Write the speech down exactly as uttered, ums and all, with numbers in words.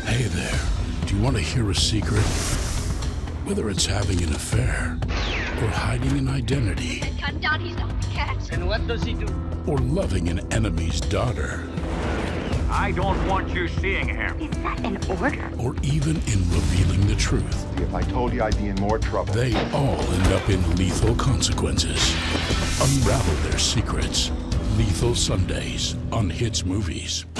Hey there, do you want to hear a secret? Whether it's having an affair, or hiding an identity, Cut down, he's not a cat. And what does he do? or loving an enemy's daughter, I don't want you seeing him. Is that an order? or even in revealing the truth, If I told you, I'd be in more trouble. they all end up in lethal consequences. Unravel their secrets. Lethal Sundays on Hits Movies.